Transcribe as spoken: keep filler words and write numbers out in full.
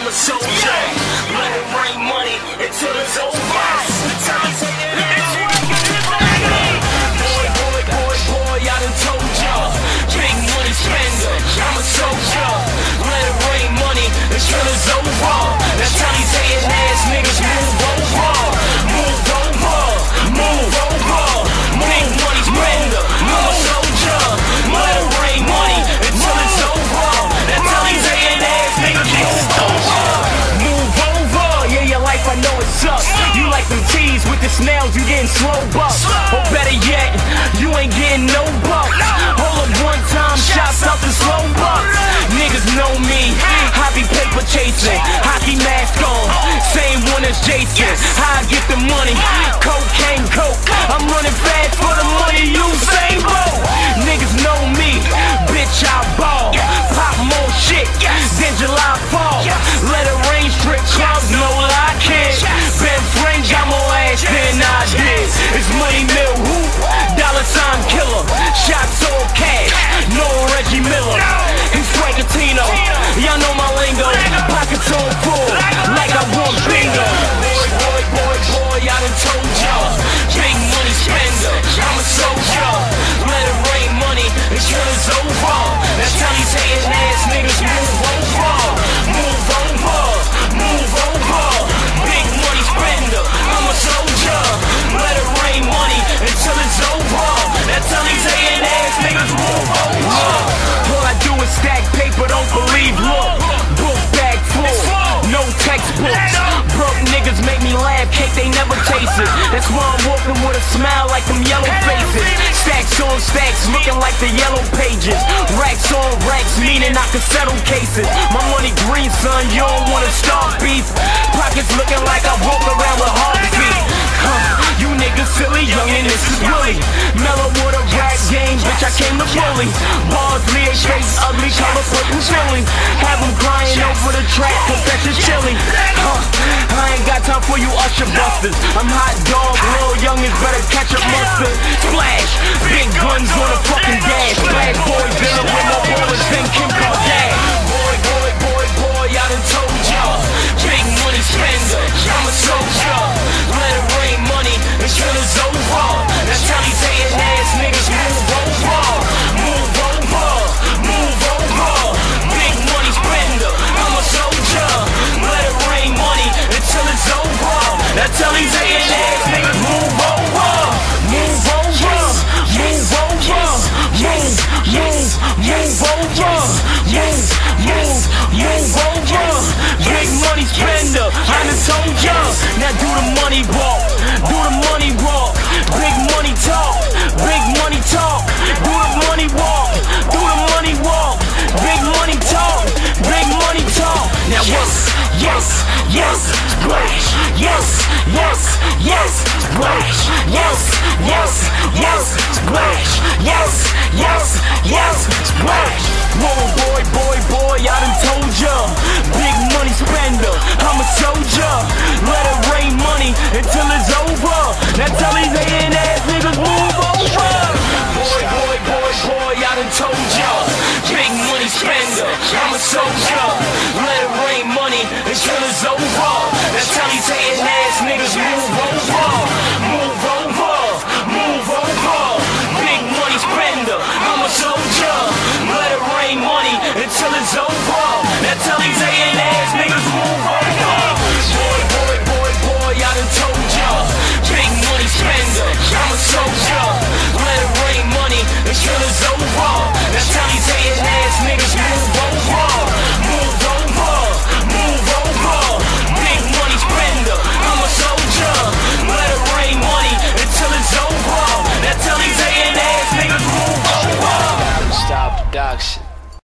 I'm a soldier. Let it rain money until it's over. Boy, boy, boy, boy, I done told y'all. Big money spender, I'm a soldier. Let it rain money until it's over. That's how these hating ass niggas move over. Move over, move over. Big money spender, I'm a soldier. Let it rain money until it's over. That's how these hating ass niggas move over. Move over, yeah, your life I know it sucks. You like them tees with the snails, you getting slow bucks. Or better yet, you ain't getting no bucks. Hold up one time, shots out the slow bucks. Niggas know me, I be paper chasing, hockey mask on, same one as Jason. How I get the money, cocaine, coke. I'm running fast for the money, you say Bolt. Niggas know me, bitch I ball, pop more shit, then July fall. Let it rain, strip clubs, no I can't. Ben Frank got more ass than I did. It's money mill, whoop, dollar sign killer. Shots all cash, no Reggie Miller. It's Frankatino, y'all know my lingo. Pockets on full, like I want bingo. Boy, boy, boy, boy, I done told y'all. Big money spender, I'm a soldier. Let it rain money until it's over. That's how these hating ass niggas move over. Move over, move over. Big money spender, I'm a soldier. Let it rain money until it's over. That's how these hating ass niggas move over. All I do is stack paper, don't believe, look. Book bag full, no textbooks. Broke niggas make me laugh, cake they never tasted. That's why I'm walking with a smile like them yellow faces. Stacks on stacks, looking like the yellow pages. Racks on racks, meaning I can settle cases. My money green, son, you don't wanna start beef. Pockets looking like I walk around with heartbeat. Huh, you niggas silly, youngin', this is Willie. Mellow with a rap game, bitch, I came to bully. Bars, Leah, face, ugly, color, purple, chilling. Have them crying over the track, cause that's just chilly. Huh, I ain't got time for you usher busters. I'm hot dog, little youngins better catch a mustard. Splash, big guns on a fucking dash. Bad boy dealing with more bullets than Kim Kardashian. Boy, boy, boy, boy, I done told y'all. Big money spender, I'm a soldier. Let it rain money until it's over. That's how these hating ass niggas move over. Move over, move over. Big money spender, I'm a soldier. Let it rain money until it's over. That's how these hating ass niggas move over. Move over, move over. Move, move, move over. Move, move, move over. Big money spender, I done told ya. Now do the money walk, do the money walk. Big money talk, big money talk. Do the money walk, do the money walk. Big money talk, big money talk. Now yes, yes, yes, splash. Yes, yes, yes, splash. Yes, yes, yes, splash. Yes, yes, yes, splash. Whoa, boy, boy, boy, I done told ya. Big money spender, I'm a soldier. Let it rain money until it's over. Now tell these hating ass niggas move over. Boy, boy, boy, boy, I done told ya. Big money spender, I'm a soldier. Let it rain money until it's over. That's how these hating ass niggas move over. Move over, move over. Big money spender, I'm a soldier. Let it rain money until it's over.